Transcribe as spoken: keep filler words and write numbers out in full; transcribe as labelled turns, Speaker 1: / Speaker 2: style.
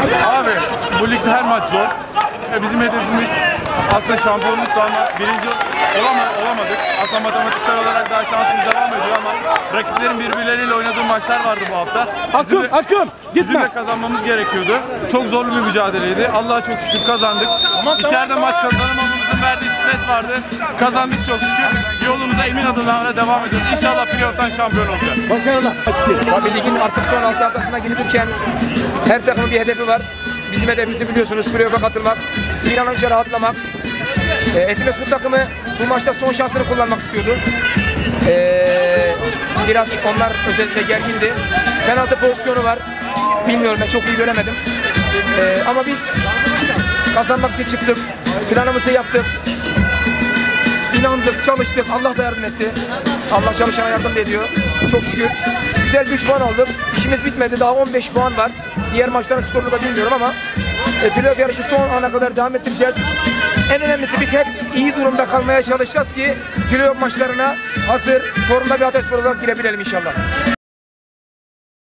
Speaker 1: Abi bu ligde her maç zor. Bizim hedefimiz aslında şampiyonluktu ama birinci olama, olamadık. Aslında matematiksel olarak daha şansımız devam ediyor ama rakiplerin birbirleriyle oynadığı maçlar vardı bu hafta. Bizim
Speaker 2: Akın,
Speaker 1: de,
Speaker 2: Akın, gitme.
Speaker 1: bizim de kazanmamız gerekiyordu. Çok zorlu bir mücadeleydi. Allah'a çok şükür kazandık. İçeride maç kazanamamamızın verdiği stres vardı. Kazandık çok şükür. Yolumuza emin adımlarla devam ediyoruz. İnşallah playoff'tan şampiyon olacağız.
Speaker 2: Başarılar.
Speaker 3: Tabii ligin artık son altı haftasına girilirken her takımın bir hedefi var. Bizim hedefimizi biliyorsunuz, playoff'a katılmak, bir an önce rahatlamak. E, Etimesgut takımı bu maçta son şansını kullanmak istiyordu. E, biraz onlar özellikle gergindi. Penaltı pozisyonu var. Bilmiyorum, ben çok iyi göremedim. E, ama biz kazanmak için çıktık. Planımızı yaptık. İnandık, çalıştık. Allah da yardım etti. Allah çalışana yardım ediyor. Çok şükür. Güzel bir üç puan aldık. İşimiz bitmedi. Daha on beş puan var. Diğer maçların skorunu da bilmiyorum ama e, playoff yarışı son ana kadar devam ettireceğiz. En önemlisi biz hep iyi durumda kalmaya çalışacağız ki playoff maçlarına hazır, formda bir Hatayspor olarak girebilelim inşallah.